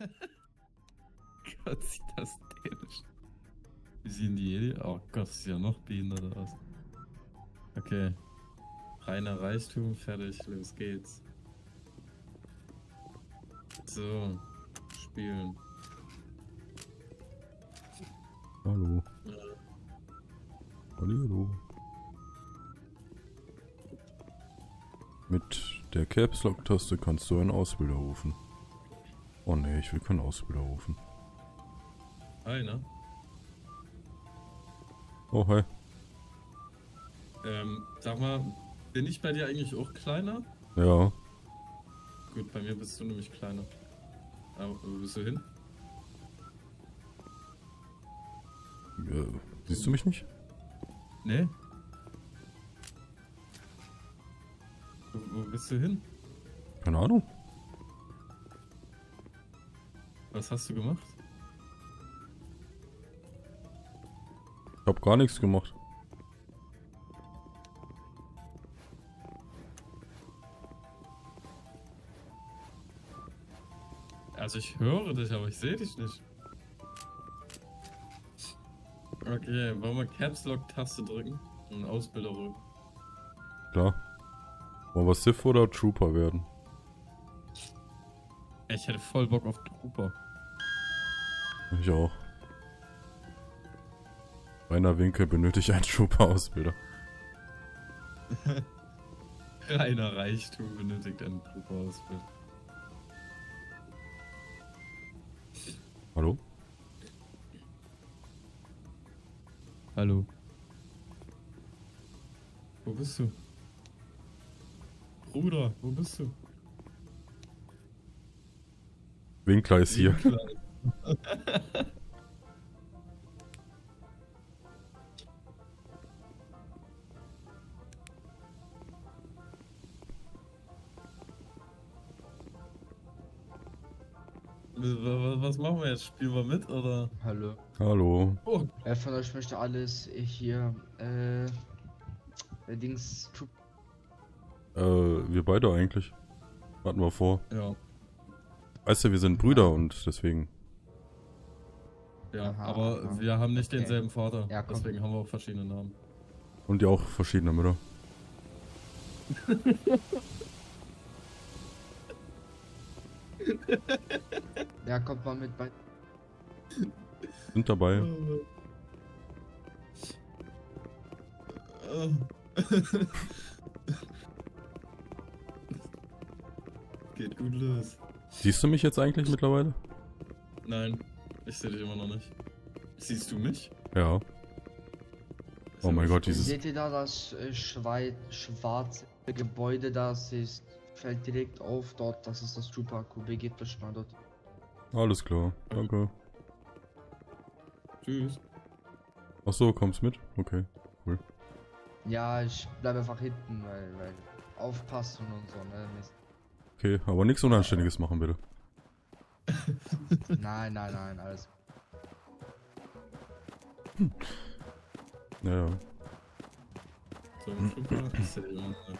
Gott, sieht das dämlich. Wie sehen die Jedi? Oh Gott, sieht ja noch behinderter aus. Okay. Reiner Reichtum, fertig, los geht's. So, spielen. Hallo. Ja. Hallo. Mit der Caps Lock Taste kannst du einen Ausbilder rufen. Oh ne, ich will keinen Ausbilder rufen. Einer. Oh hi. Sag mal, bin ich bei dir eigentlich auch kleiner? Ja. Gut, bei mir bist du nämlich kleiner. Aber wo bist du hin? Siehst du mich nicht? Nee. Wo bist du hin? Keine Ahnung. Was hast du gemacht? Ich hab gar nichts gemacht. Also ich höre dich, aber ich sehe dich nicht. Okay, wollen wir Caps Lock Taste drücken und Ausbilder rücken? Klar. Wollen wir Sith oder Trooper werden? Ich hätte voll Bock auf Trooper. Ich auch. Rainer Winkel benötigt einen Trooper-Ausbilder. Reiner Reichtum benötigt einen Trooper-Ausbilder. Hallo? Hallo. Wo bist du? Bruder, wo bist du? Winkler ist hier. Winkler. Was machen wir jetzt? Spielen wir mit oder? Hallo. Hallo. Oh, Wer von euch möchte alles hier, Dings, Wir beide eigentlich. Hatten wir vor. ja. Weißt du, wir sind Brüder und deswegen. Ja, Aha, aber aha. wir haben nicht Okay. denselben Vater. Ja, komm. Deswegen haben wir auch verschiedene Namen. Und die auch verschiedene Mütter. ja, kommt mal mit bei. Sind dabei. Geht gut los. Siehst du mich jetzt eigentlich mittlerweile? Nein, ich sehe dich immer noch nicht. Siehst du mich? Ja. Oh mein Gott, dieses. Seht ihr da das schwarze Gebäude, fällt direkt auf dort, das ist das Trooper QB, geht das mal dort. Alles klar. Danke. Tschüss. Achso, kommst mit? Okay. Cool. Ja, ich bleibe einfach hinten, weil aufpassen und so, ne? Mist. Okay, aber nichts Unanständiges machen, bitte. Nein, alles. Ja, ja. So, ein Trooper. Ich sehe dich immer noch nicht.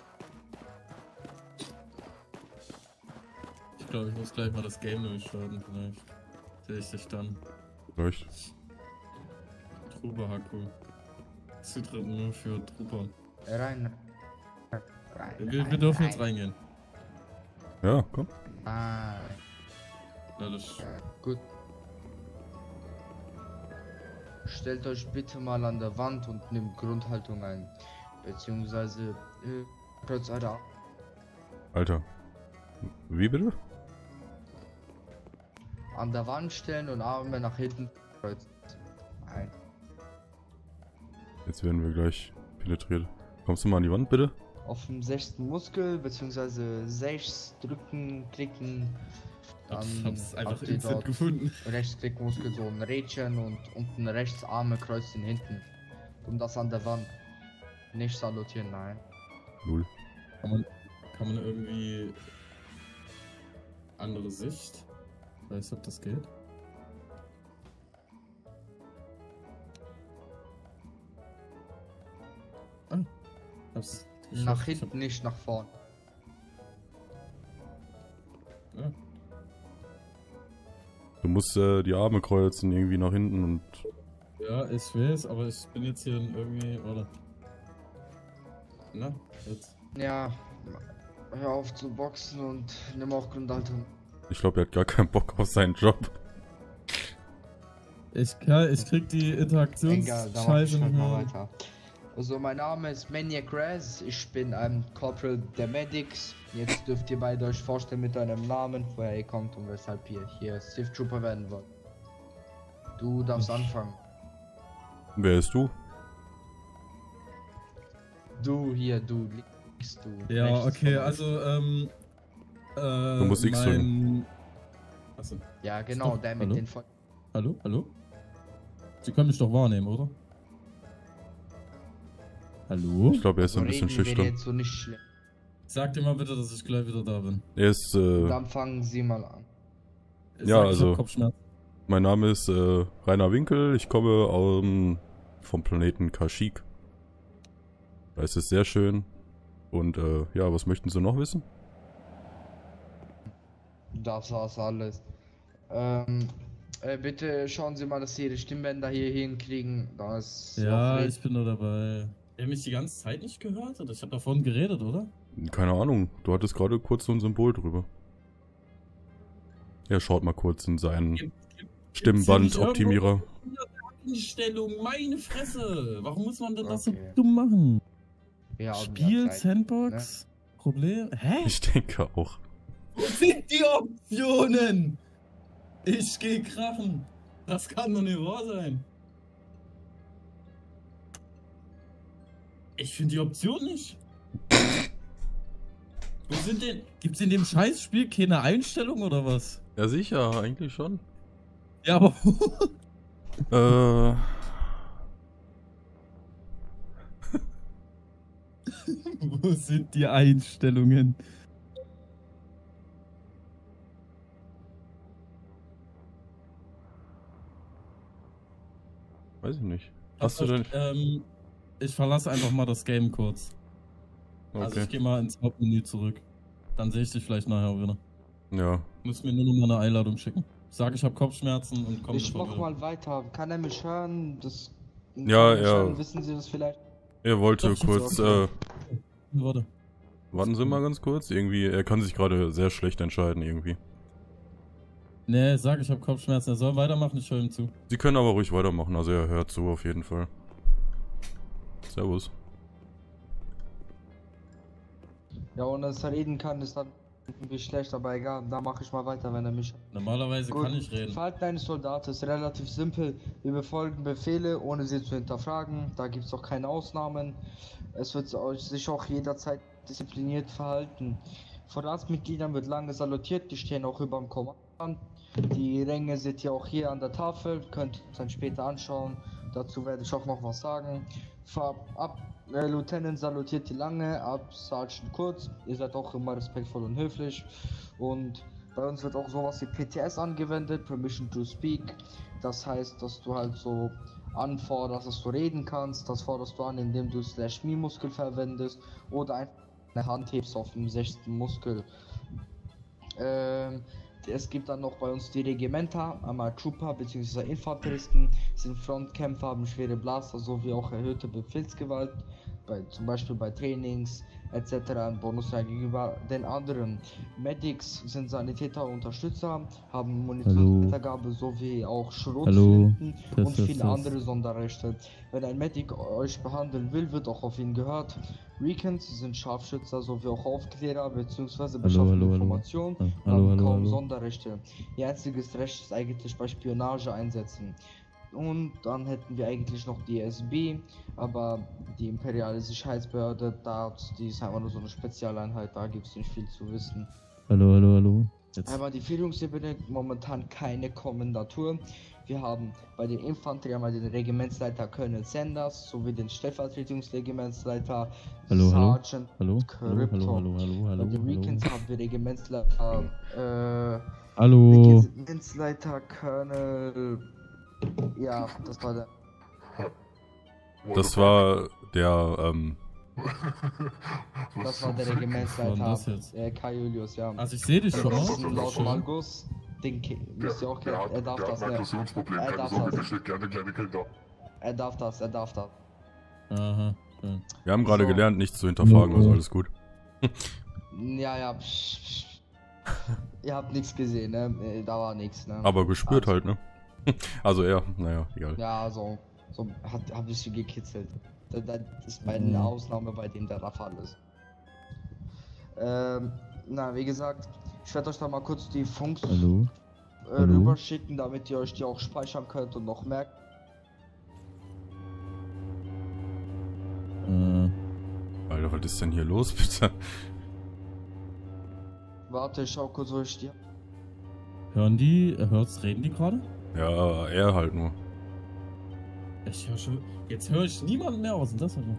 Ich glaube, ich muss gleich mal das Game durchstarten, vielleicht. Sehe ich dich dann. Vielleicht. Trooper Haku. Zutritt nur für Trooper. Rein. Wir dürfen jetzt reingehen. Ja, komm. Ah, Na, das ja, gut. Stellt euch bitte mal an der Wand und nimmt Grundhaltung ein. Beziehungsweise kreuzt eure Arme. Alter. Wie bitte? An der Wand stellen und Arme nach hinten kreuzen. Ein. Jetzt werden wir gleich penetriert. Kommst du mal an die Wand, bitte? Auf dem 6. Muskel, beziehungsweise 6 drücken, klicken. hab's einfach habt ihr instant dort gefunden. Rechtsklickmuskel so ein Rädchen und unten rechts Arme kreuzen hinten. Und das an der Wand. Nicht salutieren, nein. Null. Kann man irgendwie andere Sicht? Weißt du, ob das geht? Ah, hab's geschafft. Nach hinten, nicht nach vorn. Ja. Du musst die Arme kreuzen, irgendwie nach hinten und... Ja, ich weiß, aber ich bin jetzt hier irgendwie, oder? Na, jetzt. Ja, hör auf zu boxen und nimm auch Grundhaltung. Ich glaube, er hat gar keinen Bock auf seinen Job. Ich krieg die Egal, da mach Interaktionsscheiße ich halt nicht mal mehr. weiter. Also mein Name ist Maniac Raz, ich bin ein Corporal der Medics. Jetzt dürft ihr beide euch vorstellen mit eurem Namen, woher ihr kommt und weshalb ihr hier Safe Trooper werden wollt. Du darfst anfangen. Wer ist du? Du hier, du liegst du. Ja, rechts okay, von euch. also, Du musst X drücken. Achso. Ja, genau, Stopp, der mit hallo? den Voll... Hallo? Hallo? Sie können mich doch wahrnehmen, oder? Hallo? Ich glaube, er ist ein bisschen wäre schüchtern. jetzt so nicht schlimm. Sag dir mal bitte, dass ich gleich wieder da bin. Er ist, Dann fangen Sie mal an. Ich Ja, sag, ich also- hab Kopfschmerzen. mein Name ist Rainer Winkel. Ich komme vom Planeten Kashyyyk. Da ist es sehr schön. Und ja, was möchten Sie noch wissen? Das war's alles. Bitte schauen Sie mal, dass Sie Ihre Stimmbänder hier hinkriegen. Das Ja, ich bin nur dabei. Ihr mich die ganze Zeit nicht gehört? Oder? Ich hab davon geredet, oder? Keine Ahnung. Du hattest gerade kurz so ein Symbol drüber. Er schaut mal kurz in seinen Stimmbandoptimierer. Einstellung, meine Fresse! Warum muss man denn das so Okay. dumm machen? Ja, Spiel, Sandbox, Problem? Hä? Ich denke auch. Wo sind die Optionen? Ich geh krachen. Das kann doch nicht wahr sein. Ich finde die Option nicht. Wo sind denn... Gibt's in dem Scheißspiel keine Einstellung oder was? Ja, sicher, eigentlich schon. Ja, aber... Wo sind die Einstellungen? Weiß ich nicht. Hast du denn... Ich verlasse einfach mal das Game kurz. Also Okay. ich gehe mal ins Hauptmenü zurück. Dann sehe ich dich vielleicht nachher wieder. Ja. Muss mir nur noch mal eine Einladung schicken. Sag, ich habe Kopfschmerzen und komm Ich sofort mach wieder. mal weiter. Kann er mich hören? Das. Ja, Kann er mich ja. hören? Wissen Sie das vielleicht? Er wollte Doch, kurz... okay. Warte. warten Sie mal ganz kurz. Irgendwie... Er kann sich gerade sehr schlecht entscheiden, irgendwie. Nee, sag, ich habe Kopfschmerzen. Er soll weitermachen, ich höre ihm zu. Sie können aber ruhig weitermachen. Also er hört zu, auf jeden Fall. Servus. Ja, und dass er reden kann, ist dann irgendwie schlecht, aber egal. Da mache ich mal weiter, wenn er mich. Normalerweise Gut. kann ich reden. Verhalten eines Soldaten ist relativ simpel. Wir befolgen Befehle, ohne sie zu hinterfragen. Da gibt es auch keine Ausnahmen. Es wird sich auch jederzeit diszipliniert verhalten. Von Ratsmitgliedern wird lange salutiert, die stehen auch über dem Kommandant. Die Ränge seht ihr auch hier an der Tafel, könnt ihr dann später anschauen. Dazu werde ich auch noch was sagen. Lieutenant salutiert die lange, ab Sergeant kurz. Ihr seid auch immer respektvoll und höflich. Und bei uns wird auch sowas wie PTS angewendet, Permission to Speak. Das heißt, dass du halt so anforderst, dass du reden kannst. Das forderst du an, indem du /Me-Muskel verwendest oder einfach eine Hand hebst auf dem 6. Muskel. Es gibt dann noch bei uns die Regimenter, einmal Trooper bzw. Infanteristen, sind Frontkämpfer, haben schwere Blaster sowie auch erhöhte Befehlsgewalt, zum Beispiel bei Trainings etc. ein Bonus gegenüber den anderen. Medics sind Sanitäter und Unterstützer, haben Munitionsweitergabe sowie auch Schrotflinten und viele andere Sonderrechte. Wenn ein Medic euch behandeln will, wird auch auf ihn gehört. Recons sind Scharfschützer sowie auch Aufklärer bzw. beschaffen Informationen, haben kaum Sonderrechte. Ihr einziges Recht ist eigentlich bei Spionage einsetzen. Und dann hätten wir eigentlich noch die SB, aber die Imperiale Sicherheitsbehörde, die ist einfach nur so eine Spezialeinheit, da gibt es nicht viel zu wissen. Hallo. Jetzt. Aber die Führungsebene momentan keine Kommandatur. Wir haben bei den Infanterie einmal den Regimentsleiter Colonel Sanders sowie den Stellvertretungsregimentsleiter Sergeant Krypto. Bei den Recons haben wir Regimentsleiter Regimentsleiter Colonel. Ja, das war der. Das war der, Das war der Was war denn das Regimentsleiter jetzt? Kai Julius, ja. Also ich sehe dich schon Das mal. ist laut Malgus müsst ihr auch kennen. Er darf der das, hat ein ne? Aggressionsproblem, Er keine darf Sorge, das. der schlägt gerne kleine Kinder. Er darf das. Aha, schön. Wir haben gerade So. gelernt, nichts zu hinterfragen, also alles gut. Ja, ihr habt nichts gesehen, ne? Da war nichts, ne? Aber gespürt Also, halt, ne? Also er, naja, egal. Ja, so hat ein bisschen gekitzelt. Das ist bei einer Ausnahme, bei dem der Fall ist. Na, wie gesagt, ich werde euch da mal kurz die Funks Hallo? rüberschicken, damit ihr euch die auch speichern könnt und noch merkt. Alter, was ist denn hier los, bitte? Warte, ich schau kurz, wo ich stehe. Reden die gerade? Ja, er halt nur. Ich höre schon. Jetzt höre ich niemanden mehr aus. Und das halt noch.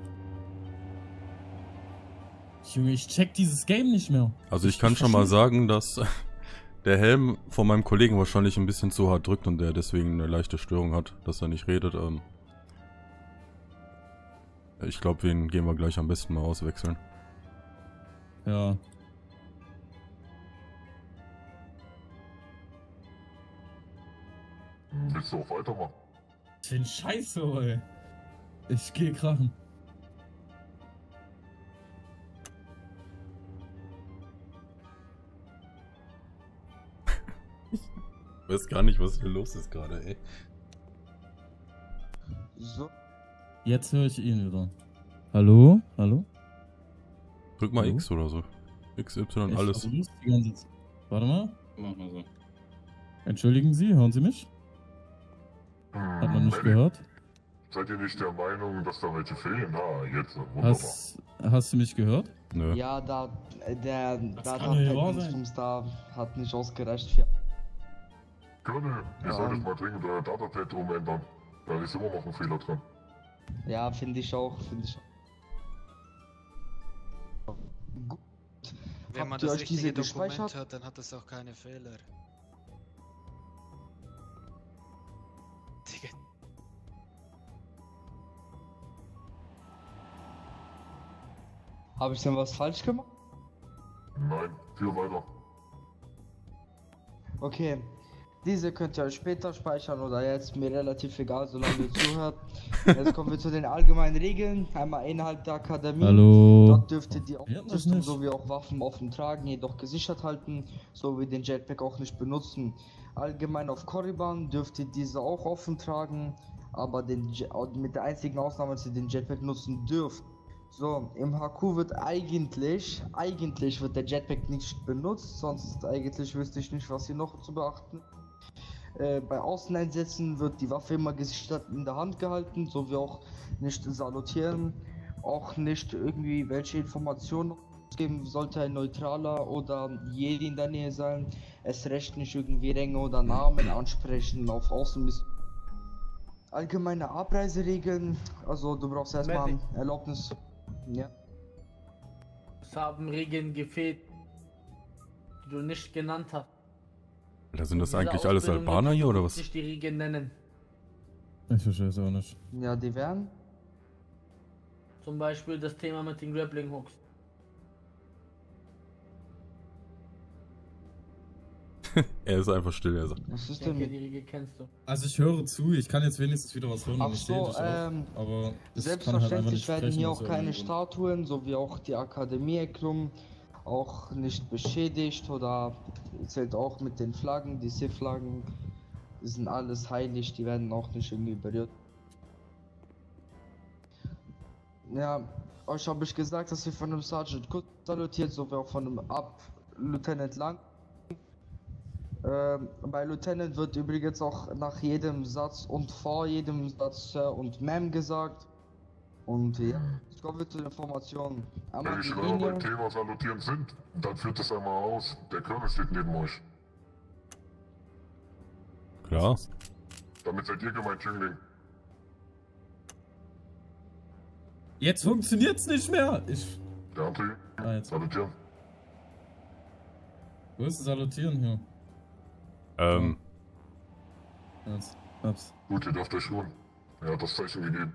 Junge, ich check dieses Game nicht mehr. Also ich kann schon mal sagen, dass der Helm von meinem Kollegen wahrscheinlich ein bisschen zu hart drückt und der deswegen eine leichte Störung hat, dass er nicht redet. Ich glaube, den gehen wir gleich am besten mal auswechseln. Ja. Willst du auch weitermachen? Ich bin scheiße, ey. Ich gehe krachen. Ich weiß gar nicht, was hier los ist gerade, ey. So. Jetzt höre ich ihn wieder. Hallo? Hallo? Drück mal Hallo? X oder so. X, Y, Ich alles. versuch's die ganze Zeit. Warte mal. Mach mal so. Entschuldigen Sie, hören Sie mich? Hat man mich Medic, gehört? seid ihr nicht der Meinung, dass da welche fehlen? Ah, jetzt, wunderbar. Hast du mich gehört? Nö. Ja, der kann nicht wahr sein. Dingsbums da hat nicht ausgereicht für. Colonel, ihr Ja. solltet mal dringend euer Datapad umändern. Da ist immer noch ein Fehler drin. Ja, finde ich auch. Gut. Wenn man Habt ihr das euch diese richtige Dokument gespeichert? hat, dann hat es auch keine Fehler. Digga, Habe ich denn was falsch gemacht? Nein, viel weiter. Okay. Diese könnt ihr euch später speichern oder jetzt, mir relativ egal, solange ihr zuhört. Jetzt kommen wir zu den allgemeinen Regeln. Einmal innerhalb der Akademie. Hallo? Dort dürft ihr die Wir hatten das Ausrüstung nicht. sowie auch Waffen offen tragen, jedoch gesichert halten, sowie den Jetpack auch nicht benutzen. Allgemein auf Korriban dürft ihr diese auch offen tragen, aber mit der einzigen Ausnahme, dass ihr den Jetpack nutzen dürft. So, im HQ wird eigentlich wird der Jetpack nicht benutzt, sonst eigentlich wüsste ich nicht, was hier noch zu beachten. Bei Außeneinsätzen wird die Waffe immer gesichert in der Hand gehalten, sowie auch nicht salutieren, auch nicht irgendwie welche Informationen geben, sollte ein Neutraler oder Jedi in der Nähe sein, es recht nicht irgendwie Ränge oder Namen ansprechen auf Außenmission. Allgemeine Abreiseregeln, also du brauchst erstmal Medic. Erlaubnis. Ja. Es haben Regeln gefehlt, die du nicht genannt hast. Da sind das Diese eigentlich alles Ausbildung Albaner hier oder muss was? ich die Regeln nennen. Ich verstehe es auch nicht. Ja, die wären. Zum Beispiel das Thema mit den Grappling Hooks. Er ist einfach still, er sagt. Was Ich ist denke, denn? die Regel kennst du. Also ich höre zu, ich kann jetzt wenigstens wieder was hören Ach und ich sehe so, dich auch. Aber ich kann halt einfach selbstverständlich nicht werden sprechen hier aus auch keine irgendeinem Grund. Statuen sowie auch die Akademie-Erklärung auch nicht beschädigt oder zählt auch mit den Flaggen, die Sith-Flaggen, die sind alles heilig, die werden auch nicht irgendwie berührt. Ja, euch habe ich gesagt, dass ihr von dem Sergeant Good salutiert, sowie auch von dem Lieutenant Lang. Bei Lieutenant wird übrigens auch nach jedem Satz und vor jedem Satz Sir und Ma'am gesagt. Und ja, jetzt kommen wir zu den Informationen. Einmal Wenn die die Schwörer beim Linie. Thema Salutieren sind, dann führt es einmal aus. Der Colonel steht neben euch. Klar. Damit seid ihr gemeint, Jüngling. Jetzt funktioniert's nicht mehr! Der andere, Jetzt. salutieren. Wo ist das Salutieren hier? Jetzt. Ups. Gut, ihr dürft euch ruhen. Er hat das Zeichen gegeben.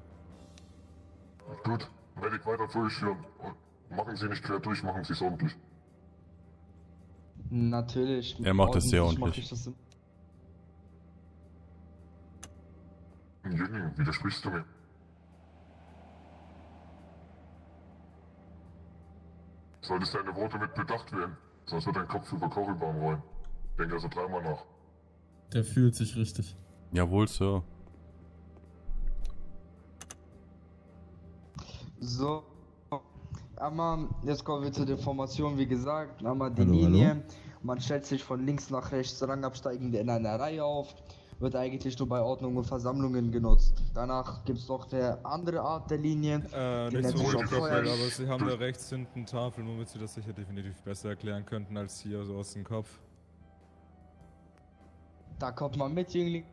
Gut, Medic weiter durchführen. Und machen Sie nicht quer durch, machen Sie es ordentlich. Natürlich. Er macht das sehr ordentlich mach ordentlich. ich das immer. Jüngling, widersprichst du mir? Solltest deine Worte mit Bedacht wählen, sonst wird dein Kopf über Korriban rollen. Denk also dreimal nach. Der fühlt sich richtig. Jawohl, Sir. So. Einmal, jetzt kommen wir zu der Formation, wie gesagt. Einmal die Hallo, Linie. hallo. Man stellt sich von links nach rechts rangabsteigend in einer Reihe auf. Wird eigentlich nur bei Ordnung und Versammlungen genutzt. Danach gibt es noch eine andere Art der Linie. Die Nicht nennt so sich auch Leute, Stoffel, Feuer. aber Sie haben da rechts hinten Tafeln, womit Sie das sicher definitiv besser erklären könnten als hier so aus dem Kopf. Da kommt man mit, Jüngling.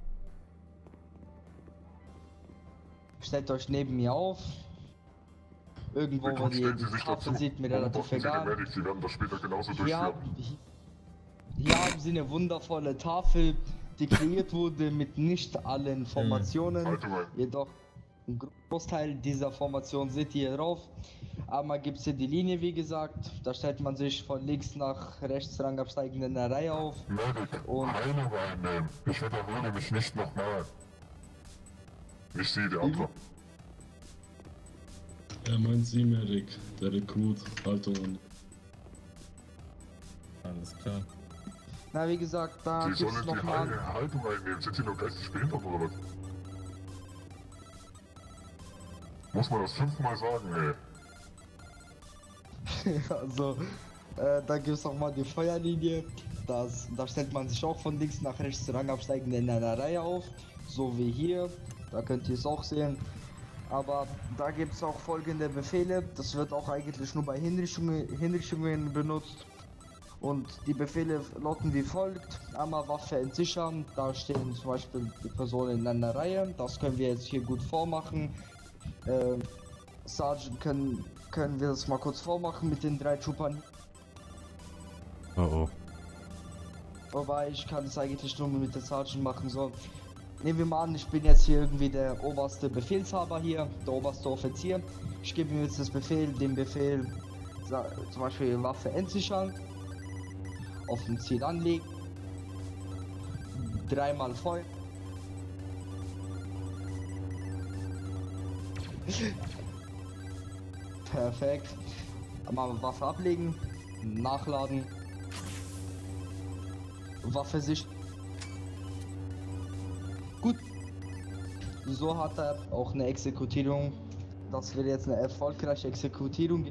Stellt euch neben mir auf. Irgendwo, wo Bitte die stellen Sie sich Tafel dazu. sieht, mir Beobachten relativ Sie egal. gefälligst, Sie werden das später genauso Hier, durchführen. hier haben Sie eine wundervolle Tafel, die kreiert wurde mit nicht allen Formationen. Halte mal. Jedoch ein Großteil dieser Formation seht ihr hier drauf. Einmal gibt es hier die Linie, wie gesagt. Da stellt man sich von links nach rechts rangabsteigend in der Reihe auf. Medic, Und- Heilung einnehmen. Ich wiederhole mich nicht nochmal. Nicht Sie, der andere. Er meint Sie, Medic, der Rekrut, Haltung an. Alles klar. Na, wie gesagt, da Sie gibt sollen es die nochmal. Haltung einnehmen. Sind Sie nur geistig behindert oder was? Muss man das 5-mal sagen, ey. Also, da gibt es nochmal die Feuerlinie. Da stellt man sich auch von links nach rechts rangabsteigend in einer Reihe auf. So wie hier. Da könnt ihr es auch sehen. Aber da gibt es auch folgende Befehle. Das wird auch eigentlich nur bei Hinrichtungen benutzt. Und die Befehle lauten wie folgt. Einmal Waffe entsichern. Da stehen zum Beispiel die Personen in einer Reihe. Das können wir jetzt hier gut vormachen. Sergeant, können wir das mal kurz vormachen mit den 3 Troopern. Oh oh. Wobei ich kann es eigentlich nur mit der Sergeant machen. So, nehmen wir mal an, ich bin jetzt hier irgendwie der oberste Befehlshaber hier, der oberste Offizier. Ich gebe ihm jetzt den Befehl, zum Beispiel Waffe entsichern, auf dem Ziel anlegen, 3-mal Feuer. Perfekt. Mal Waffe ablegen, nachladen, Waffe sich. Gut. So hat er auch eine Exekutierung. Das wird jetzt eine erfolgreiche Exekutierung.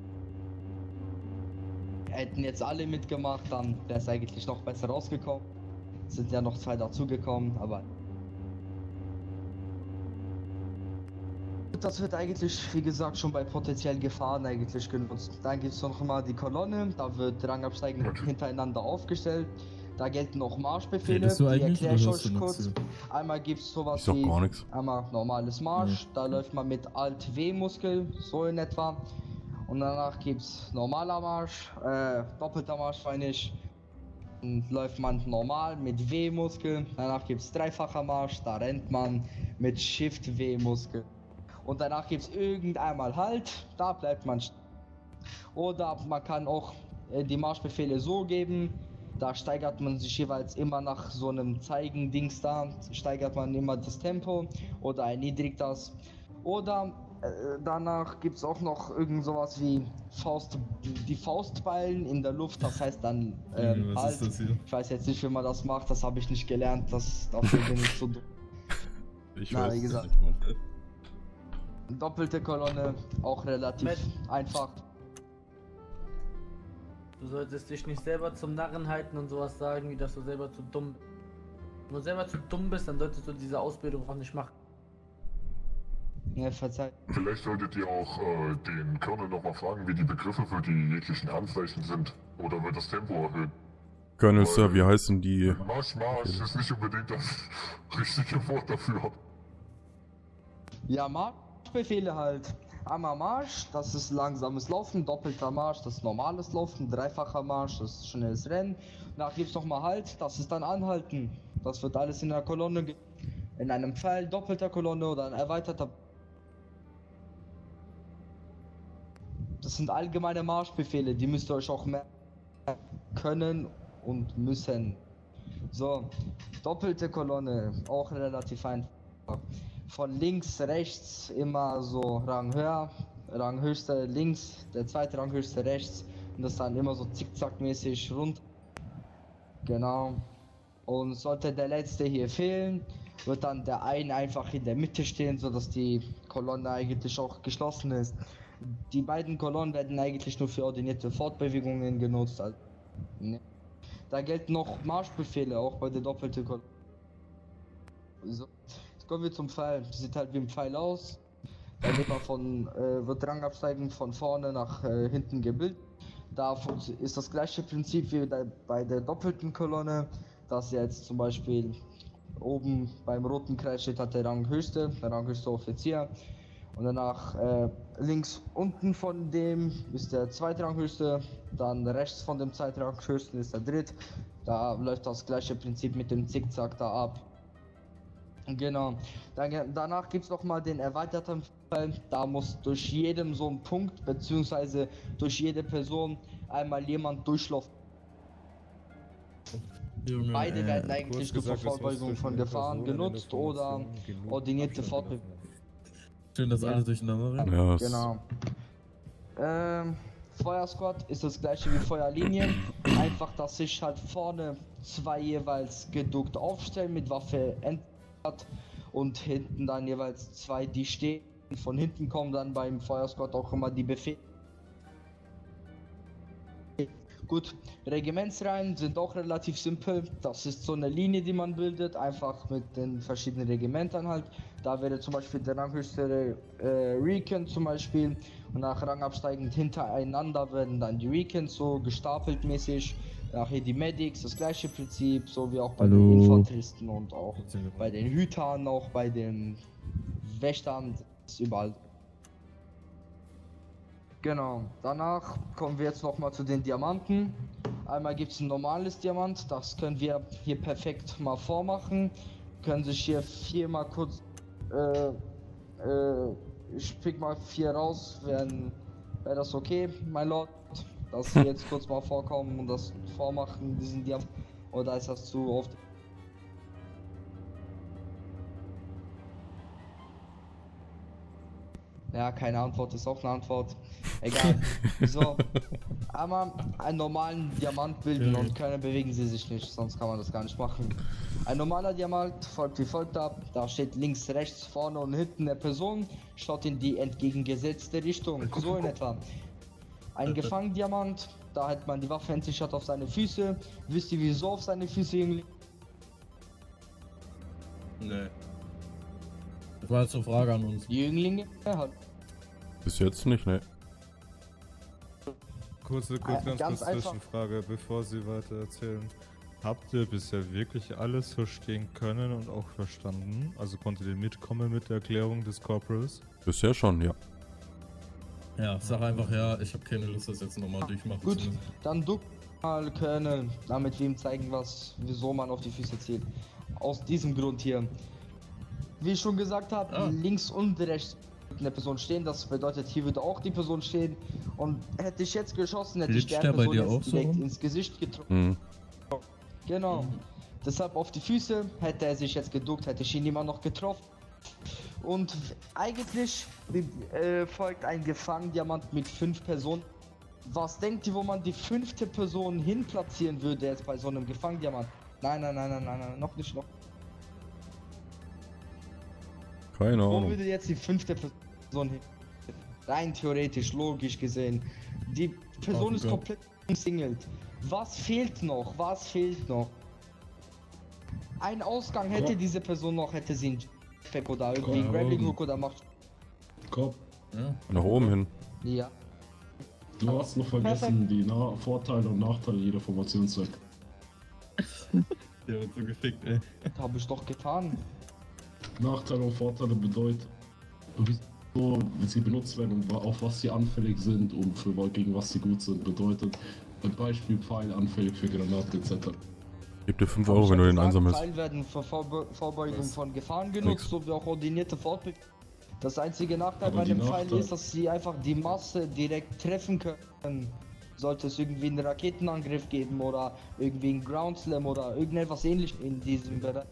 Hätten jetzt alle mitgemacht, dann wäre es eigentlich noch besser rausgekommen. Sind ja noch 2 dazugekommen, aber das wird eigentlich, wie gesagt, schon bei potenziellen Gefahren eigentlich genutzt. Dann gibt es noch mal die Kolonne, da wird rangabsteigend hintereinander aufgestellt. Da gelten auch Marschbefehle, Redest du die eigentlich erkläre ich oder hörst euch du kurz. nichts? Einmal gibt es sowas Ich sag wie gar nichts. einmal normales Marsch, da läuft man mit Alt-W-Muskel, so in etwa. Und danach gibt es normaler Marsch, doppelter Marsch meine ich. Und läuft man normal mit W-Muskel. Danach gibt es dreifacher Marsch, da rennt man mit Shift-W-Muskel. Und danach gibt es irgendeinmal Halt, da bleibt man stehen. Oder man kann auch die Marschbefehle so geben, da steigert man sich jeweils immer nach so einem Zeigen-Dings da, steigert man immer das Tempo oder erniedrigt das. Oder danach gibt es auch noch irgend sowas wie die Faustballen in der Luft, das heißt dann Was Halt. ist das hier? Ich weiß jetzt nicht, wie man das macht, das habe ich nicht gelernt, dafür bin ich zu dumm. Ich Na, weiß wie es gesagt. nicht, Mann. Doppelte Kolonne, auch relativ einfach. Du solltest dich nicht selber zum Narren halten und sowas sagen, wie dass du selber zu dumm bist. Wenn du selber zu dumm bist, dann solltest du diese Ausbildung auch nicht machen. Ja, verzeiht. Vielleicht solltet ihr auch den Colonel nochmal fragen, wie die Begriffe für die jeglichen Handzeichen sind. Oder wird das Tempo erhöhen? Colonel Sir, wie heißen die? Marsch ist nicht unbedingt das richtige Wort dafür. Ja, Marschbefehle halt. Einmal Marsch, das ist langsames Laufen, doppelter Marsch, das ist normales Laufen, dreifacher Marsch, das ist schnelles Rennen. Danach gibt es nochmal Halt, das ist dann Anhalten. Das wird alles in einer Kolonne, in einem Pfeil, doppelter Kolonne oder ein erweiterter. Das sind allgemeine Marschbefehle, die müsst ihr euch auch merken. können und müssen. So, doppelte Kolonne, auch relativ einfach. Von links, rechts immer so Rang höher, Ranghöchste links, der zweite Ranghöchste rechts und das dann immer so zickzackmäßig rund. Genau. Und sollte der letzte hier fehlen, wird dann der eine einfach in der Mitte stehen, sodass die Kolonne eigentlich auch geschlossen ist. Die beiden Kolonnen werden eigentlich nur für ordinierte Fortbewegungen genutzt. Also, ne. Da gelten noch Marschbefehle, auch bei der doppelten Kolonne. So. Jetzt kommen wir zum Pfeil. Sieht halt wie ein Pfeil aus. Da wird Rangabsteigen von vorne nach hinten gebildet. Da ist das gleiche Prinzip wie bei der doppelten Kolonne, dass jetzt zum Beispiel oben beim roten Kreis steht, hat der ranghöchste Offizier. Und danach links unten von dem ist der zweitranghöchste, dann rechts von dem zweitranghöchsten ist der dritt. Da läuft das gleiche Prinzip mit dem Zickzack da ab. Genau. Danach gibt es nochmal den erweiterten Fall. Da muss durch jedem so ein Punkt, beziehungsweise durch jede Person einmal jemand durchlaufen. Junge, Beide werden eigentlich nur zur gesagt, das Vorbeugung muss von zwischen Gefahren den Personen genutzt in der oder Formation genug ordinierte Abstand Fortbewegung. gelassen schön, dass alle durcheinander reden. Ja, Genau. Feuersquad ist das gleiche wie Feuerlinie. Einfach, dass sich halt vorne zwei jeweils geduckt aufstellen mit Waffe hat und hinten dann jeweils zwei, die stehen. Von hinten kommen dann beim Feuersquad auch immer die Befehle. Gut, Regimentsreihen sind auch relativ simpel. Das ist so eine Linie, die man bildet, einfach mit den verschiedenen Regimentern halt. Da wäre zum Beispiel der ranghöchste Recon zum Beispiel und nach Rang absteigend hintereinander werden dann die Recons so gestapelt mäßig. Nachher die Medics, das gleiche Prinzip, so wie auch bei den Infanteristen und auch bei den Hütern, auch bei den Wächtern, ist überall. Genau, danach kommen wir jetzt nochmal zu den Diamanten. Einmal gibt es ein normales Diamant, das können wir hier perfekt mal vormachen. Können sich hier viermal kurz, ich pick mal 4 raus, wäre das okay, mein Lord? Dass wir jetzt kurz mal vorkommen und das vormachen, diesen Diamant, oder ist das zu oft? Ja, keine Antwort ist auch eine Antwort. Egal. So, einmal einen normalen Diamant bilden und keiner bewegen sie sich nicht, sonst kann man das gar nicht machen. Ein normaler Diamant folgt wie folgt ab. Da steht links, rechts, vorne und hinten der Person, schaut in die entgegengesetzte Richtung, so in etwa. Ein Gefangen-Diamant, da hat man die Waffe entsichert auf seine Füße. Wisst ihr, wieso auf seine Füße liegen? Nee. Das war jetzt eine Frage an uns. Die Jünglinge hat. bis jetzt nicht, ne. Ganz ganz kurz einfach. Zwischenfrage, bevor Sie weiter erzählen. Habt ihr bisher wirklich alles verstehen können und auch verstanden? Also konntet ihr mitkommen mit der Erklärung des Corporals? Bisher schon, ja. Ja, sag einfach ja, ich habe keine Lust, das jetzt nochmal durchmachen Gut, zu müssen. dann du mal Colonel, damit wir ihm zeigen, wieso man auf die Füße zählt. Aus diesem Grund hier. Wie ich schon gesagt habe, links und rechts eine Person stehen, das bedeutet, hier würde auch die Person stehen. Und hätte ich jetzt geschossen, hätte ich Blitzt der der bei Person dir jetzt auch so direkt rum? ins Gesicht getroffen. Mhm. Genau. Deshalb auf die Füße, hätte er sich jetzt geduckt, hätte ich ihn immer noch getroffen. Und eigentlich folgt ein Gefangen-Diamant mit 5 Personen. Was denkt ihr, wo man die 5. Person hin platzieren würde jetzt bei so einem Gefangen-Diamant? Nein, noch nicht. Keine Wo Ahnung. würde jetzt die 5. Person hin? Rein theoretisch, logisch gesehen. Die Person ist komplett umsingelt. Was fehlt noch? Ein Ausgang hätte diese Person noch, hätte sie einen Jetpack oder irgendwie einen Grappling Hook oder macht. Kopf, Ja. Nach oben hin. Ja. du hast noch vergessen die Vorteile und Nachteile jeder Formationszeit. Der wird so gefickt, ey. Das habe ich doch getan. Nachteile und Vorteile bedeutet, wieso sie benutzt werden und auf was sie anfällig sind und gegen was sie gut sind. Bedeutet, ein Beispiel Pfeil anfällig für Granaten etc. Gib dir 5 Euro, wenn du den einsammelst. Pfeil werden für Vorbeugung von Gefahren genutzt, so wie auch ordinierte Fortbewegung. Das einzige Nachteil Aber bei die dem Pfeil Nachteil- ist, dass sie einfach die Masse direkt treffen können. sollte es irgendwie einen Raketenangriff geben oder irgendwie einen Ground Slam oder irgendetwas ähnliches in diesem Bereich.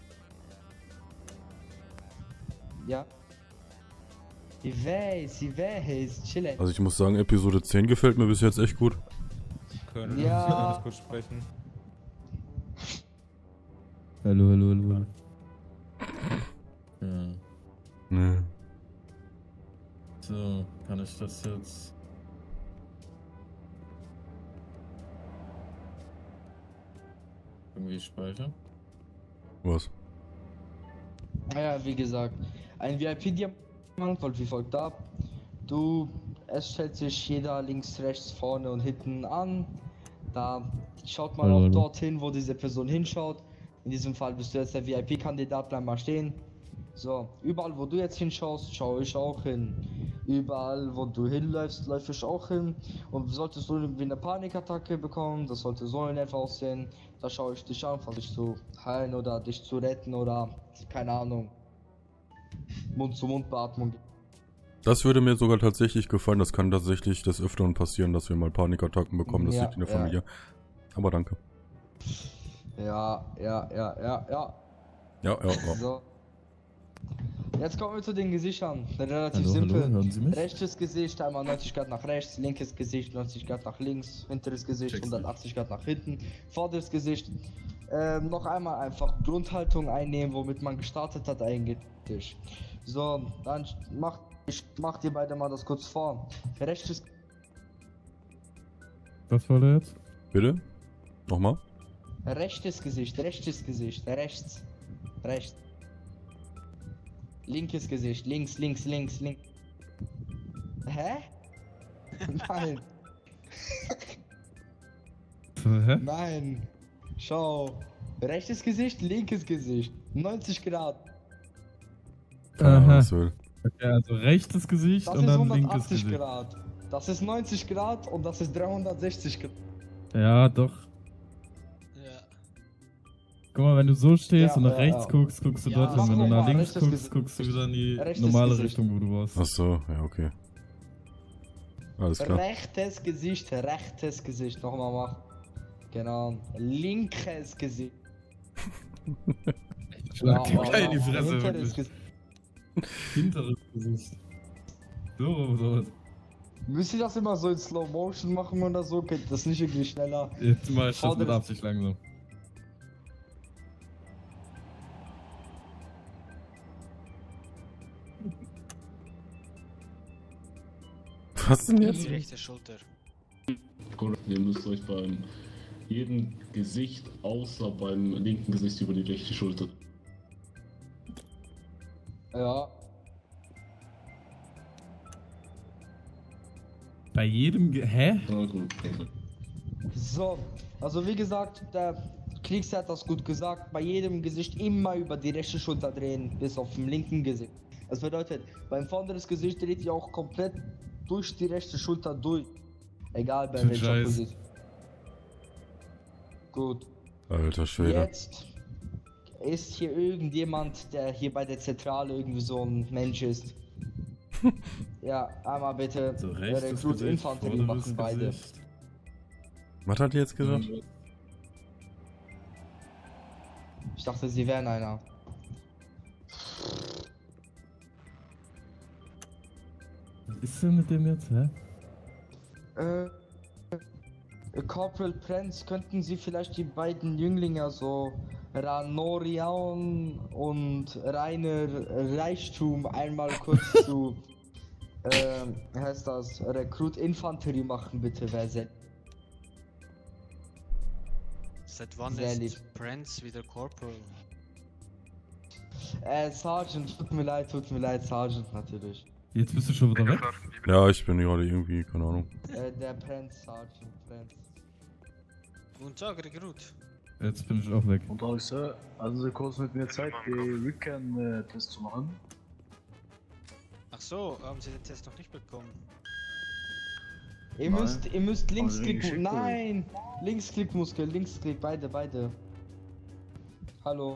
Ja. Ich weiß, chillen. Also ich muss sagen, Episode 10 gefällt mir bis jetzt echt gut. Können wir Ja. ganz kurz sprechen? Hallo. Ja. Nee. So, kann ich das jetzt... irgendwie speichern? Was? Naja, wie gesagt, ein VIP-Diamant folgt wie folgt ab. Es stellt sich jeder links, rechts, vorne und hinten an. Da schaut mal auch dorthin, wo diese Person hinschaut. In diesem Fall bist du jetzt der VIP-Kandidat, bleib mal stehen. So, überall wo du jetzt hinschaust, schaue ich auch hin. Überall wo du hinläufst, läufe ich auch hin. Und solltest du irgendwie eine Panikattacke bekommen, das sollte so in etwa aussehen. Da schaue ich dich an, versuche dich zu heilen oder dich zu retten oder, keine Ahnung, Mund-zu-Mund-Beatmung. Das würde mir sogar tatsächlich gefallen. Das kann tatsächlich des Öfteren passieren, dass wir mal Panikattacken bekommen. Das Ja, liegt in der ja. Familie. Aber danke. Ja. Ja. So. Jetzt kommen wir zu den Gesichtern. Relativ Hallo, simpel. hören Sie mich? Rechtes Gesicht einmal 90 Grad nach rechts, linkes Gesicht 90 Grad nach links, hinteres Gesicht Check's 180 Grad nach hinten, vorderes Gesicht. Noch einmal einfach Grundhaltung einnehmen, womit man gestartet hat eigentlich. So, dann macht ihr beide mal das kurz vor. Rechtes Was war der jetzt? Bitte? Nochmal? Gesicht, rechts. Linkes Gesicht, links. Hä? Nein, Hä? nein. Schau. Rechtes Gesicht, linkes Gesicht. 90 Grad. Keine Ahnung, Aha. was will. Okay, also rechtes Gesicht Das und ist dann linkes 180 Gesicht. Grad. Das ist 90 Grad und das ist 360 Grad. Ja, doch. Ja. Guck mal, wenn du so stehst Ja, und nach ja, rechts ja. guckst du Ja, dort. mach Und wenn du noch nach mal, links rechtes guckst, Gesicht. guckst du wieder in die Rechtes normale Gesicht. Richtung, wo du warst. Ach so, ja, okay. Alles klar. Rechtes Gesicht. Nochmal machen. Genau. Linkes Gesicht. Schlag dir aber gleich in die Fresse, hinteres wirklich. Gesicht. Hinteres Gesicht. So. Müsst ihr das immer so in Slow Motion machen oder so? Geht das nicht irgendwie schneller? Jetzt mach ich das mit Vorderes- Absicht langsam. Was denn Die jetzt? rechte Schulter. Korrekt, ihr müsst euch beim jedem Gesicht außer beim linken Gesicht über die rechte Schulter. Ja. Bei jedem Hä? Ja, gut. So, also wie gesagt, der Kriegs hat das gut gesagt, bei jedem Gesicht immer über die rechte Schulter drehen, bis auf dem linken Gesicht. Das bedeutet, beim vorderes Gesicht dreht ihr auch komplett durch die rechte Schulter durch. Egal bei Du welcher Scheiß. Position. Gut. Alter Schwede. Jetzt ist hier irgendjemand, der hier bei der Zentrale irgendwie so ein Mensch ist. Ja, einmal bitte So rechtes Recruit Gesicht, Infanterie vorderes machen beide. Gesicht. Was hat die jetzt gesagt? Ich dachte, sie wären einer. Was ist denn mit dem jetzt, hä? Corporal Prince, könnten Sie vielleicht die beiden Jünglinge, so Ranorian und Rainer Reichtum, einmal kurz zu, heißt das, Recruit Infanterie machen, bitte, wer sehr. Seit wann Sehr ist lieb. Prince wieder Corporal? Sergeant, tut mir leid, Sergeant natürlich. Jetzt bist du schon wieder weg? Ja, ich bin gerade irgendwie, keine Ahnung. Der Prince, Sergeant Prince. Guten Tag, Rekrut. Jetzt bin ich auch weg. Und auch Sir, also Sie kurz mit mir Zeit, die Recon-Test zu machen. Ach so, haben Sie den Test noch nicht bekommen? Ihr Nein. müsst den Linksklick, geschickt, oder? nein! Linksklickmuskel, Linksklick, beide. Hallo.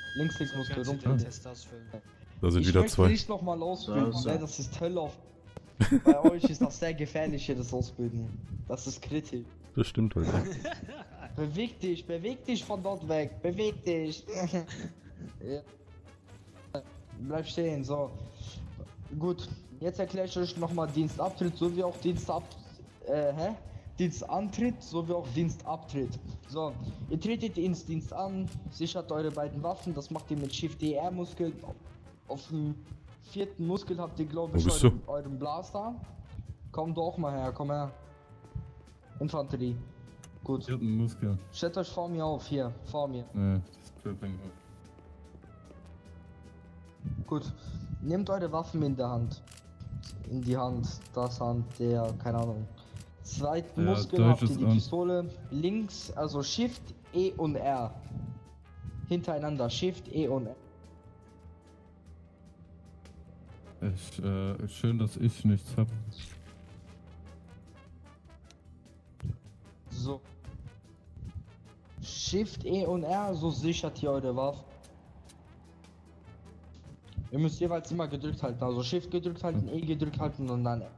Linksklickmuskel, Können Sie runter. den Test ausfüllen? Da sind Ich wieder möchte zwei. nicht nochmal ausfüllen, So. ne, das ist Hölle auf. Bei euch ist das sehr gefährlich hier, das Ausbilden. Das ist kritisch. Das stimmt halt. Beweg dich von dort weg, beweg dich. Ja. Bleib stehen, so. Gut, jetzt erkläre ich euch nochmal Dienstabtritt sowie auch Dienstantritt sowie auch Dienstabtritt. So, ihr tretet ins Dienst an, sichert eure beiden Waffen, das macht ihr mit Shift DR Muskel. Auf dem 4. Muskel habt ihr, glaube ich, euren Blaster. Komm doch mal her, komm her. Infanterie. Gut. 4. Muskel. Stellt euch vor mir auf, hier, vor mir. Ne, das ist Crippling. Gut. Nehmt eure Waffen in der Hand. In die Hand, das Hand, der, keine Ahnung. Zweiten Ja, Muskel habt ihr deutsches die an. Pistole. Links, also Shift, E und R. Hintereinander, Shift, E und R. Schön, dass ich nichts hab. So. Shift, E und R, so sichert ihr eure Waffe. Ihr müsst jeweils immer gedrückt halten, also Shift gedrückt halten, E gedrückt halten und dann...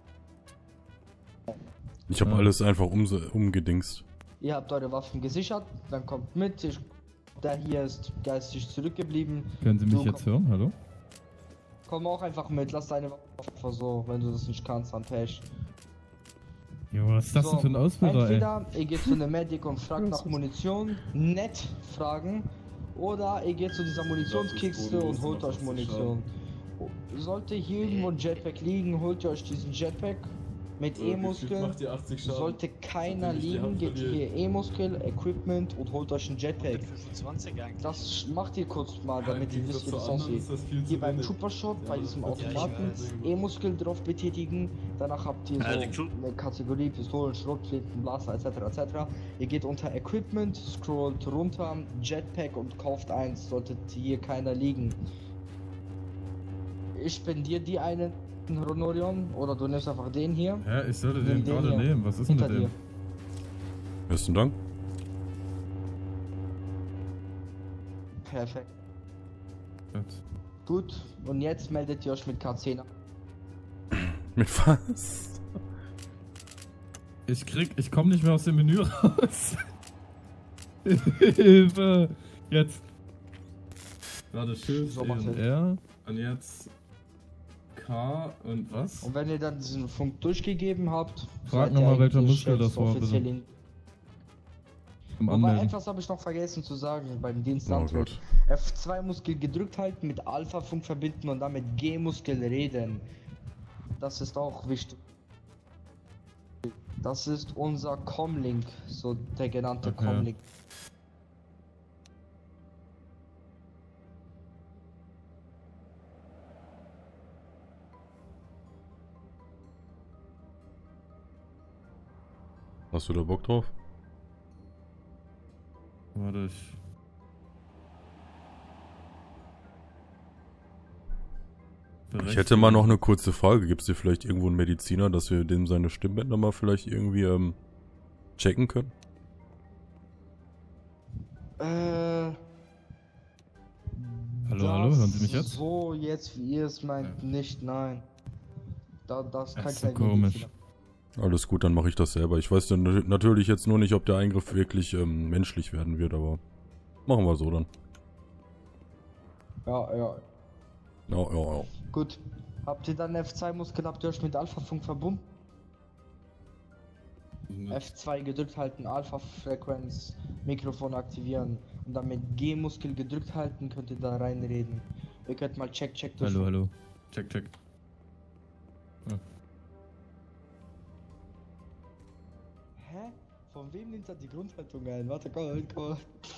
Ich habe alles einfach umgedingst. Ihr habt eure Waffen gesichert, dann kommt mit, der hier ist geistig zurückgeblieben. Können Sie mich Du jetzt hören? Hallo? Komm auch einfach mit, lass deine Waffe so, wenn du das nicht kannst, dann Pech. Jo, was ist das denn für ein Ausbilder, ey? Entweder ihr geht zu einem Medic und fragt nach Munition, nett fragen, oder ihr geht zu dieser Munitionskiste und holt euch Munition. Sollte hier irgendwo ein Jetpack liegen, holt ihr euch diesen Jetpack mit E-Muskel. Sollte keiner liegen, geht hier E-Muskel, Equipment und holt euch ein Jetpack. 25 eigentlich. Das macht ihr kurz mal, damit ihr wisst, wie das aussieht. Hier beim Trooper Shot, bei diesem Automaten, E-Muskel drauf betätigen. Danach habt ihr so eine Kategorie Pistolen, Schrotflinten, Blaster etc. etc. Ihr geht unter Equipment, scrollt runter, Jetpack und kauft eins. Sollte hier keiner liegen. Ich spendiere dir einen Ronorion oder du nimmst einfach den hier. Ja, ich sollte Nimm den gerade hier. nehmen. Was ist denn mit Hinter dem? dir. Besten Dank. Perfekt. Gut. Gut, und jetzt meldet ihr euch mit K10 an. Mit was? Ich komme nicht mehr aus dem Menü raus. Hilfe! Jetzt. Warte, Shift, So, E mach und hin. R. Und jetzt K und was? Und wenn ihr dann diesen Funk durchgegeben habt, Frag seid nochmal, ihr welcher eigentlich Muskel das jetzt war, offiziell bitte. in- Zum Wobei, Anmelden. etwas habe ich noch vergessen zu sagen beim Oh Dienstantritt. Gott. F2 Muskel gedrückt halten, mit Alpha-Funk verbinden und dann mit G-Muskel reden. Das ist auch wichtig. Das ist unser Comlink, so der genannte Okay. Comlink. Hast du da Bock drauf? Warte, ich. Ich hätte mal noch eine kurze Frage. Gibt es hier vielleicht irgendwo einen Mediziner, dass wir dem seine Stimmbänder mal vielleicht irgendwie checken können? Hallo, hallo, hören Sie mich jetzt? So, jetzt wie ihr es meint, nicht, nein. Das kann Das ist so kein komisch. Mediziner. Alles gut, dann mache ich das selber. Ich weiß dann natürlich jetzt nur nicht, ob der Eingriff wirklich menschlich werden wird, aber machen wir so dann. Ja, ja. Ja. Gut. Habt ihr dann F2-Muskel, habt ihr euch mit Alpha-Funk verbunden? F2 gedrückt halten, Alpha-Frequenz, Mikrofon aktivieren und dann mit G-Muskel gedrückt halten, könnt ihr da reinreden. Ihr könnt mal check durch. Hallo, hallo. Check. Hä? Von wem nimmt er die Grundhaltung ein? Warte, komm.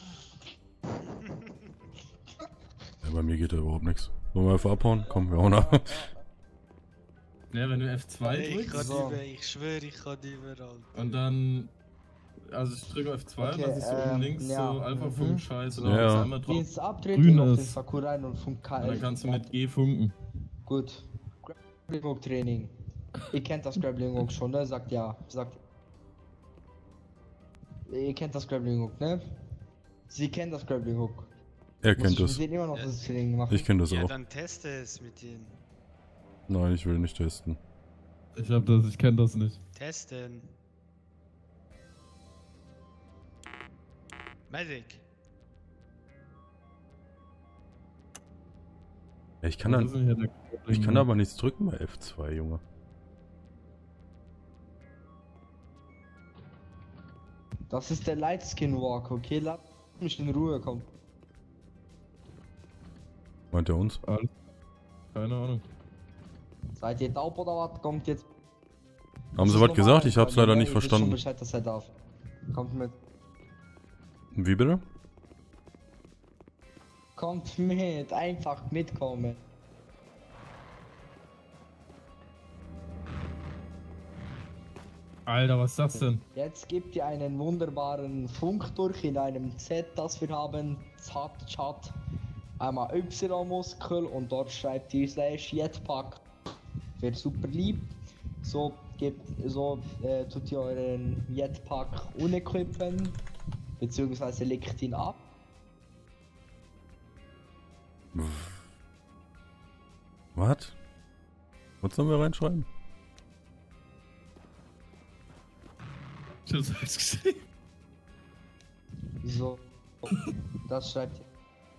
Ja, bei mir geht da überhaupt nichts. Wollen wir einfach abhauen? Komm, wir hauen ab. Ja, wenn du F2 Ich drückst kann So. ich schwöre, ich kann überall. und dann. Also ich drücke F2 und Okay, das ist so oben links ja, so Alpha-Funk-Scheiß und Ja. dann ja. einmal drauf. Dienstabtritt Grün auf den ist. Faku rein und Funk Und KL. dann kannst du mit G funken. Gut. Grappling Hook Training. Ihr kennt das Grappling Hook schon, ne? Sagt ja. Ihr kennt das Grappling Hook, ne? Sie kennen das Grappling Hook. Er Muss kennt ich das. mit denen immer noch das Training machen? Ich kenne das Ja, auch. dann teste es mit ihnen. Nein, ich will nicht testen. Ich kenn das nicht. Testen. Medic. Ja, ich kann aber nichts drücken bei F2, Junge. Das ist der Lightskin Walk, okay? Lass mich in Ruhe, komm. Meint er uns? Alles. Keine Ahnung. Seid ihr taub oder was? Kommt jetzt. Haben sie was gesagt? Ich hab's leider nicht verstanden. Bescheid, dass er darf. Kommt mit. Wie bitte? Kommt mit, einfach mitkommen. Alter, was ist das denn? Jetzt gibt ihr einen wunderbaren Funk durch in einem Z, das wir haben. Chat. Einmal Y-Muskel und dort schreibt ihr /Jetpack. Wäre super lieb. So tut ihr euren Jetpack unequippen. Beziehungsweise legt ihn ab. Was? Was sollen wir reinschreiben? Ich hab's alles gesehen. So. Das schreibt ihr.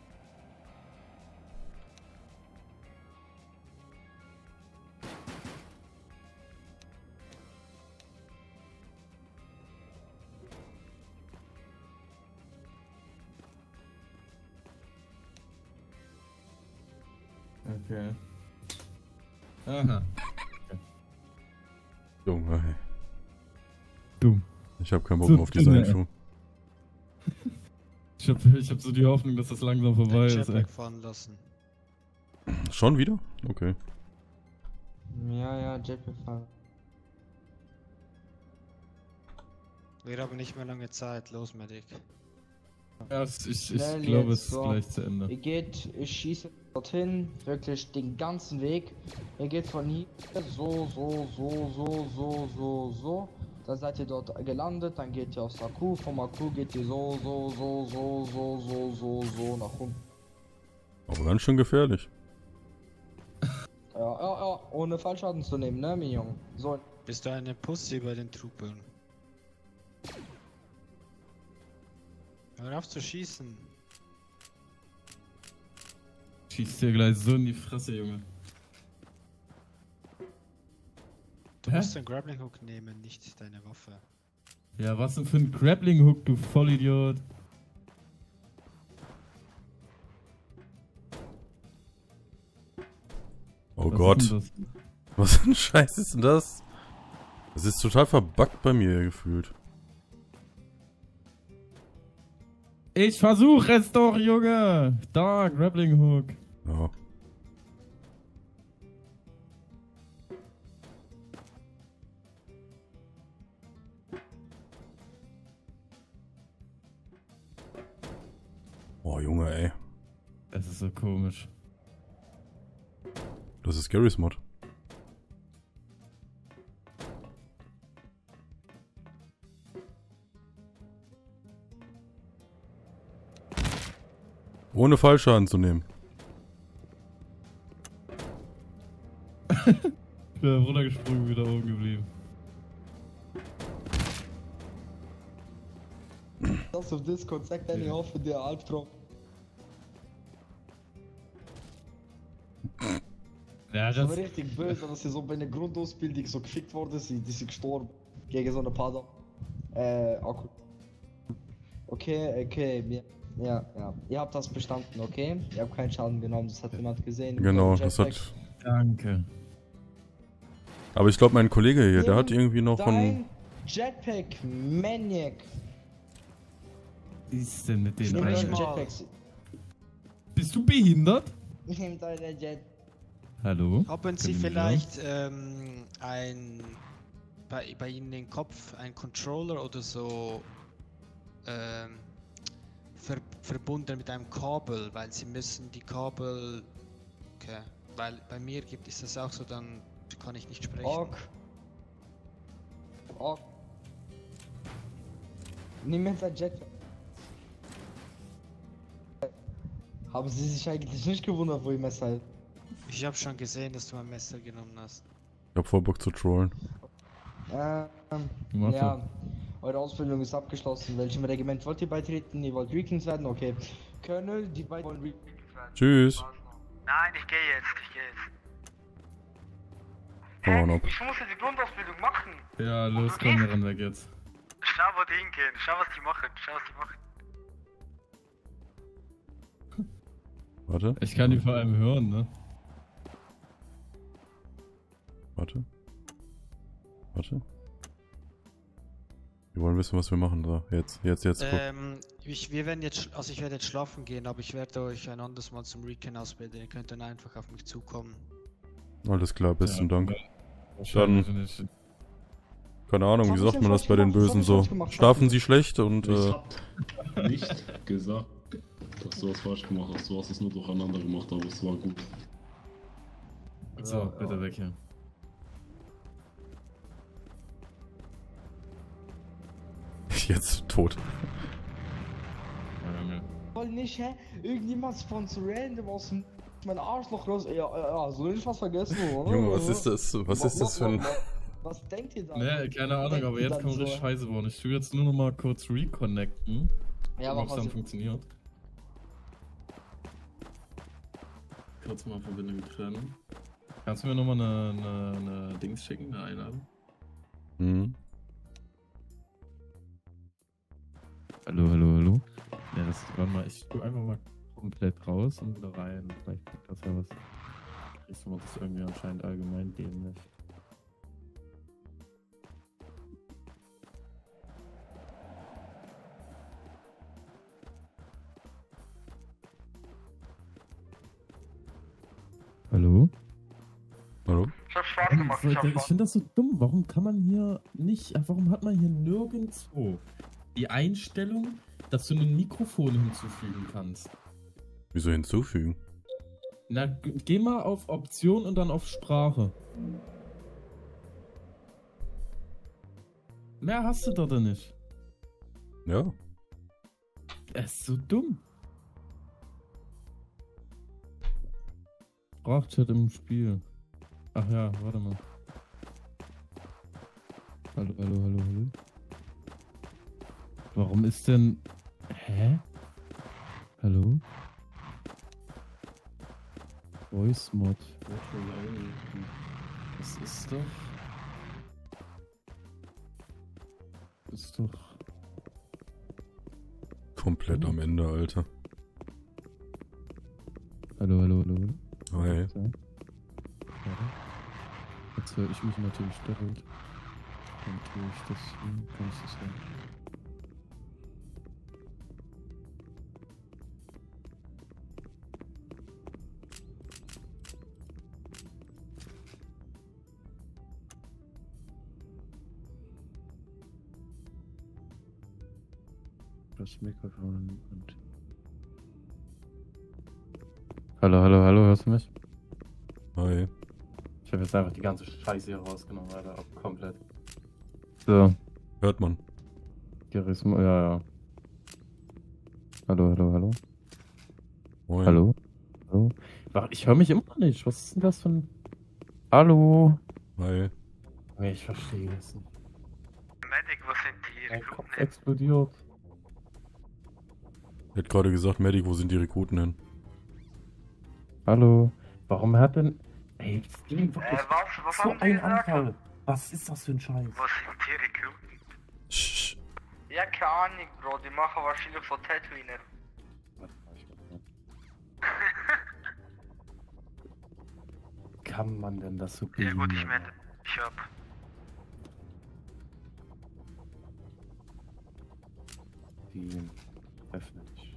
Okay. Aha. Junge, ey. Dumm. Ich hab keinen Bock So mehr auf diese dumm, ey. Info. Ich hab so die Hoffnung, dass das langsam vorbei Den ist, ey. Jetpack fahren lassen. Schon wieder? Okay. Ja, Jetpack fahren. Wir haben nicht mehr lange Zeit. Los, Medic. Ja, ich Schnell glaube, jetzt, es ist so. gleich zu Ende. Ihr geht, ich schieße dorthin, wirklich den ganzen Weg. Ihr geht von hier so. Dann seid ihr dort gelandet, dann geht ihr aufs Akku, vom Akku geht ihr so nach unten. Aber ganz schön gefährlich. Ja, ohne Fallschaden zu nehmen, ne, mein Junge? So. Bist du eine Pussy bei den Truppern? Hör auf zu schießen. Schießt dir gleich so in die Fresse, Junge. Du Hä? musst den Grappling Hook nehmen, nicht deine Waffe. Ja, was denn für ein Grappling Hook, du Vollidiot. Oh Was Gott. ist denn das? Was für ein Scheiß ist denn das? Das ist total verbuggt bei mir gefühlt. Ich versuche es doch, Junge! Da, Grappling Hook. Ja. Oh, Junge, ey. Das ist so komisch. Das ist Garys Mod. Ohne Fallschaden zu nehmen. Ich bin runtergesprungen, wieder oben geblieben. Das auf Discord, sagt deine Ja. Hoffe, der Albtraum. Ja, Das war das... richtig böse, dass sie so bei einer Grundausbildung so gefickt worden sind, die sind gestorben. Gegen so eine Pada. Akku. Okay, ja. Ihr habt das bestanden, okay? Ihr habt keinen Schaden genommen, das hat jemand gesehen. Genau, Jetpack. das hat... Danke. Aber ich glaube, mein Kollege hier, der Nimm hat irgendwie noch dein ein... Jetpack, Maniac. Was ist denn mit den Nimm Sprich deine mal. Jetpacks. Bist du behindert? Nimm deine Jet. Hallo? Haben Sie Können wir- vielleicht bei Ihnen im Kopf ein Controller oder so verbunden mit einem Kabel, weil Sie müssen die Kabel... Okay, weil bei mir gibt es das auch so, dann kann ich nicht sprechen. Ok. Nimm mir dein Jetpack. Haben Sie sich eigentlich nicht gewundert, wo ihr Messer ist? Ich habe schon gesehen, dass du ein Messer genommen hast. Ich hab voll Bock zu trollen. Mach Ja, eure Ausbildung ist abgeschlossen. Welchem Regiment wollt ihr beitreten? Ihr wollt Recons werden? Okay. Colonel, die beiden wollen Recons werden. Tschüss. Nein, ich gehe jetzt. Komm on ab. Ich muss ja die Grundausbildung machen. Ja, los, komm, wir rennen weg jetzt. Schau, wo die hingehen. Schau, was die machen. Warte. Ich kann die vor allem hören, ne? Warte. Wir wollen wissen, was wir machen. So, jetzt. Wir werden jetzt, also ich werde jetzt schlafen gehen, aber ich werde euch ein anderes Mal zum Recon ausbilden. Ihr könnt dann einfach auf mich zukommen. Alles klar, besten Dank. Wahrscheinlich nicht. Keine Ahnung, wie sagt man das bei den Bösen so? Schlafen sie schlecht und Ich hab nicht gesagt, dass du was falsch gemacht hast. Du hast es nur durcheinander gemacht, aber es war gut. So, bitte weg hier. jetzt tot. Voll nicht, hä? Irgendjemand spawnt so random aus dem mein Arschloch raus. Ja, so nicht was vergessen, oder? Junge, was ist das? Was ist das für ein... Was denkt ihr da? Ne, keine Ahnung, aber jetzt kommt richtig scheiße geworden. Ich tue jetzt nur noch mal kurz reconnecten. Ja, ob es dann funktioniert. Kurz mal Verbindung trennen. Kannst du mir nochmal eine Dings schicken, eine Einladung? Mhm. Hallo. Ja, warte mal, ich tue einfach mal komplett raus und wieder rein. Vielleicht kriegt das ja was. Kriegst du das irgendwie anscheinend allgemein dämlich. Hallo? Ich hab Spaß gemacht. Ich finde das so dumm. Warum kann man hier nicht. Warum hat man hier nirgendwo die Einstellung, dass du ein Mikrofon hinzufügen kannst? Wieso hinzufügen? Na, geh mal auf Option und dann auf Sprache. Mehr hast du da nicht. Ja. Es ist so dumm. Sprachchat im Spiel. Ach ja, warte mal. Hallo. Warum ist denn... Hä? Hallo? Voice Mod. Das ist doch... Komplett am Ende, Alter. Hallo. Hi. Jetzt höre ich mich natürlich doppelt. Dann tue ich das hier. Kannst du es hören? Das Mikrofon und... Hallo, hörst du mich? Hi. Ich habe jetzt einfach die ganze Scheiße hier rausgenommen, Alter, komplett. So. Hört man. Charisma, ja. Hallo. Moin. Hallo. Ich höre mich immer noch nicht. Was ist denn das für ein... Hallo. Hi. Nee, ich verstehe es nicht. Medic, wo sind die Mein Kopf Rekruten? explodiert. Er hat gerade gesagt, Medic, wo sind die Rekruten hin? Hallo. Warum hat denn... Ey, das ging wirklich Was so haben die ein gesagt? Anfall. Was ist das für ein Scheiß? Wo sind die Rekruten? Sch. Ja, keine Ahnung, Bro, die machen wahrscheinlich so Tatooiner. Kann man denn das so Ja gut, behindern? ich hab. Die öffne ich.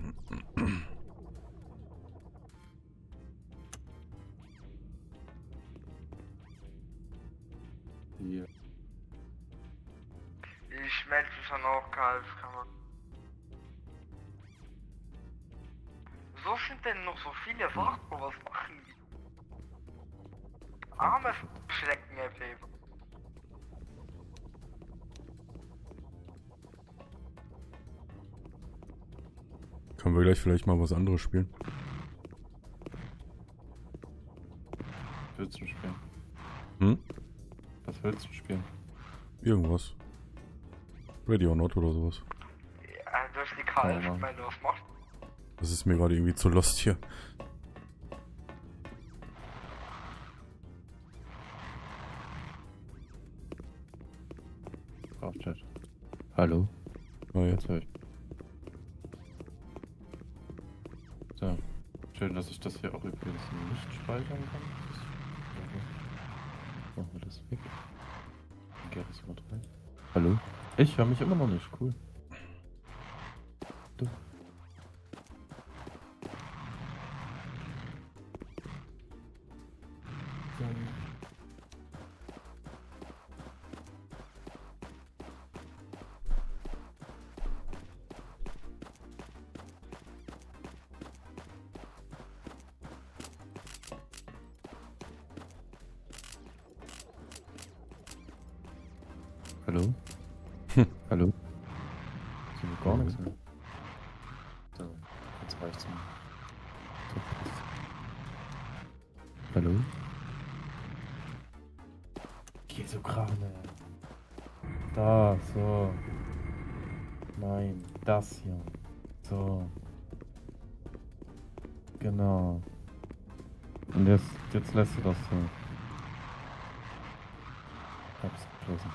Hier. Ich melde mich dann auch, Karl. So sind denn noch so viele Wachen, was machen die? Arme Schrecken, ey. Können wir gleich vielleicht mal was anderes spielen? Willst du spielen? Hm? willst du spielen? Irgendwas. Ready or Not oder sowas. Ja, du hast die KF, Ja, Mann. wenn du was machst. Das ist mir gerade irgendwie zu lost hier. Auf Chat. Hallo? Ah, ja. Jetzt höre ich. So. Schön, dass ich das hier auch übrigens nicht speichern kann. Machen wir das weg. Garys Mod rein. Hallo? Ich höre mich immer noch nicht. Cool. Du. Hallo? Hallo? Ich sehe gar nichts mehr. So, jetzt reicht's mir. So, passt. Hallo? Käsokrane. Da, so. Nein, das hier. So. Genau. Und jetzt lässt du das so. Hab's geschlossen.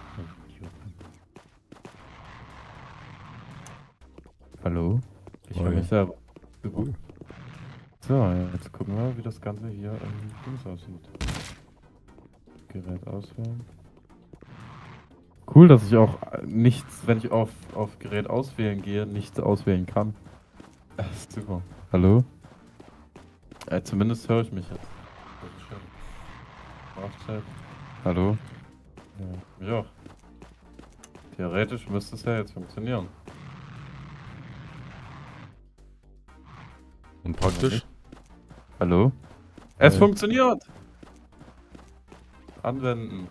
Hallo? Ich höre mich selber. Super. So, jetzt gucken wir, wie das Ganze hier im Dings aussieht. Gerät auswählen. Cool, dass ich auch nichts, wenn ich auf Gerät auswählen gehe, nichts auswählen kann. Super. Hallo? Zumindest höre ich mich jetzt. Das ist schön. Sprachchat. Hallo? Ja, mich auch. Theoretisch müsste es ja jetzt funktionieren. Und praktisch? Hallo? Es funktioniert! Anwenden.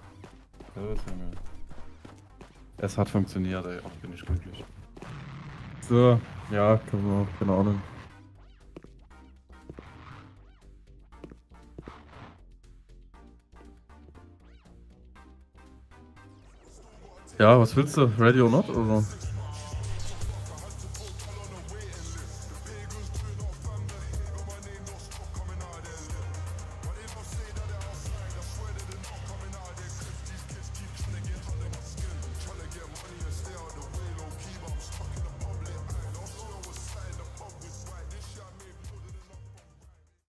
Es hat funktioniert, ey. Auch bin ich glücklich. So, ja, können wir auch, keine Ahnung. Ja, was willst du? Ready or Not oder?